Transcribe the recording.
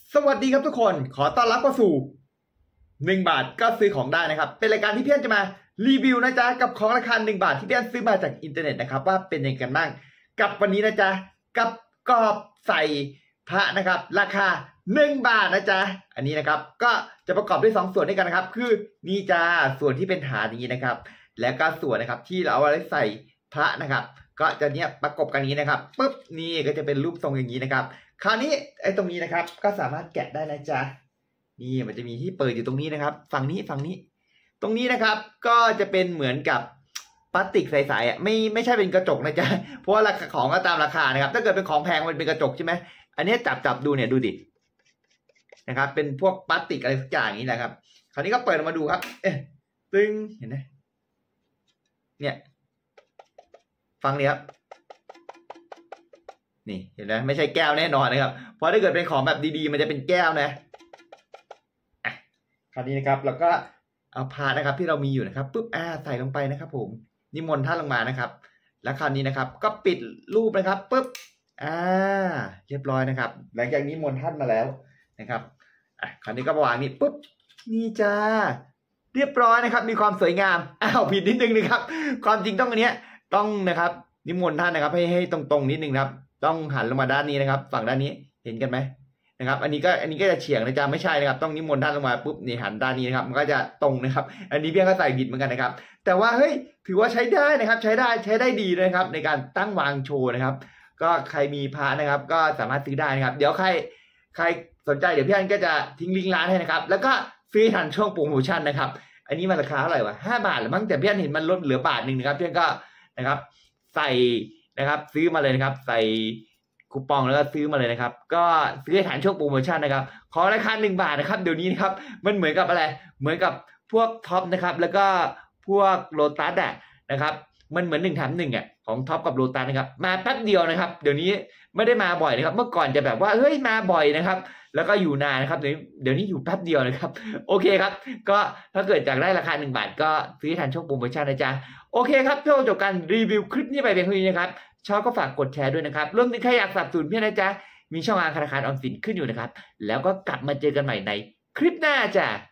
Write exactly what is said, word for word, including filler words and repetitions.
สวัสดีครับทุกคนขอต้อนรับเข้าสู่หนึ่งบาทก็ซื้อของได้นะครับเป็นรายการที่เพี่อนจะมารีวิวนะจ๊ะกับของราคาหนึ่งบาทที่เพี่อนซื้อมาจากอินเทอร์เน็ตนะครับว่าเป็นยังไงกันบ้างกับวันนี้นะจ๊ะกับกรอบใส่พระนะครับราคาหนึ่งบาทนะจ๊ะอันนี้นะครับก็จะประกอบด้วยสองส่วนด้วยกันนะครับคือนี่จ้าส่วนที่เป็นฐานอย่างนี้นะครับแล้วก็ส่วนนะครับที่เราเอาไว้ใส่พระนะครับก็จะเนี้ยประกบกันนี้นะครับปุ๊บนี่ก็จะเป็นรูปทรงอย่างนี้นะครับคราวนี้ไอ้ตรงนี้นะครับก็สามารถแกะได้นะจ๊ะนี่มันจะมีที่เปิดอยู่ตรงนี้นะครับฝั่งนี้ฝั่งนี้ตรงนี้นะครับก็จะเป็นเหมือนกับพลาสติกใสๆอ่ะไม่ไม่ใช่เป็นกระจกนะจ๊ะเพราะว่าราคาของก็ตามราคานะครับถ้าเกิดเป็นของแพงมันเป็นกระจกใช่ไหมอันนี้จับจับดูเนี่ยดูดินะครับเป็นพวกพลาสติกอะไรสักอย่างนี้แหละครับคราวนี้ก็เปิดออกมาดูครับเอ๊ะตึงเห็นไหมเนี่ยฟังเลยครับนี่เห็นไหมไม่ใช่แก้วแน่นอนนะครับเพราะถ้าเกิดเป็นของแบบดีๆมันจะเป็นแก้วนะอ่ะคราวนี้นะครับเราก็เอาพานะครับที่เรามีอยู่นะครับปุ๊บอ่าใส่ลงไปนะครับผมนิมนต์ท่านลงมานะครับแล้วคราวนี้นะครับก็ปิดรูปนะครับปุ๊บอ่าเรียบร้อยนะครับหลังจากนิมนต์ท่านมาแล้วนะครับอ่ะคราวนี้ก็วางนี่ปุ๊บนี่จ้าเรียบร้อยนะครับมีความสวยงามอ้าวผิดนิดนึงนะครับความจริงต้องอันเนี้ยต้องนะครับนิมนต์ท่านนะครับให้ให้ตรงๆนิดนึงนะครับต้องหันลงมาด้านนี้นะครับฝั่งด้านนี้เห็นกันไหมนะครับอันนี้ก็อันนี้ก็จะเฉียงนะจ๊ะไม่ใช่นะครับต้องนิมนต์ท่านลงมาปุ๊บนี่หันด้านนี้นะครับมันก็จะตรงนะครับอันนี้เพียงก็ใส่บิดเหมือนกันนะครับแต่ว่าเฮ้ยถือว่าใช้ได้นะครับใช้ได้ใช้ได้ดีเลยนะครับในการตั้งวางโชว์นะครับก็ใครมีพระนะครับก็สามารถซื้อได้นะครับเดี๋ยวใครใครสนใจเดี๋ยวพี่อันก็จะทิ้งลิงก์ร้านให้นะครับแล้วก็ซื้อทันช่วงโปรโมชั่นนะครับอันนี้มันราคาเท่าไหร่วะห้าบาทหรือมั้งแต่พี่อันเห็นมันลดเหลือบาทหนึ่งนะครับพี่อันก็นะครับใส่นะครับซื้อมาเลยนะครับใส่คูปองแล้วก็ซื้อมาเลยนะครับก็ซื้อให้ฐานช่วงโปรโมชั่นนะครับขอราคาหนึ่งบาทนะครับเดี๋ยวนี้นะครับมันเหมือนกับอะไรเหมือนกับพวกท็อปนะครับแล้วก็พวกโลตัสอ่ะนะครับมันเหมือนหนึ่งแถมหนึ่งอ่ะของท็อปกับโลตัสนะครับมาแป๊บเดียวนะครับเดี๋ยวนี้ไม่ได้มาบ่อยนะครับเมื่อก่อนจะแบบว่าเฮ้ยมาบ่อยนะครับแล้วก็อยู่นานนะครับเดี๋ยวเดี๋ยวนี้อยู่แป๊บเดียวนะครับโอเคครับก็ถ้าเกิดอยากได้ราคาหนึ่งบาทก็ซื้อทันช่วงโปรโมชั่นนะจ๊ะโอเคครับเพื่อจบการรีวิวคลิปนี้ไปเพียงเท่านี้นะครับชอบก็ฝากกดแชร์ด้วยนะครับรวมถึงใครอยากสนับสนุนพี่นะจ๊ะมีช่องทางธนาคารออมสินขึ้นอยู่นะครับแล้วก็กลับมาเจอกันใหม่ในคลิปหน้าจ้ะ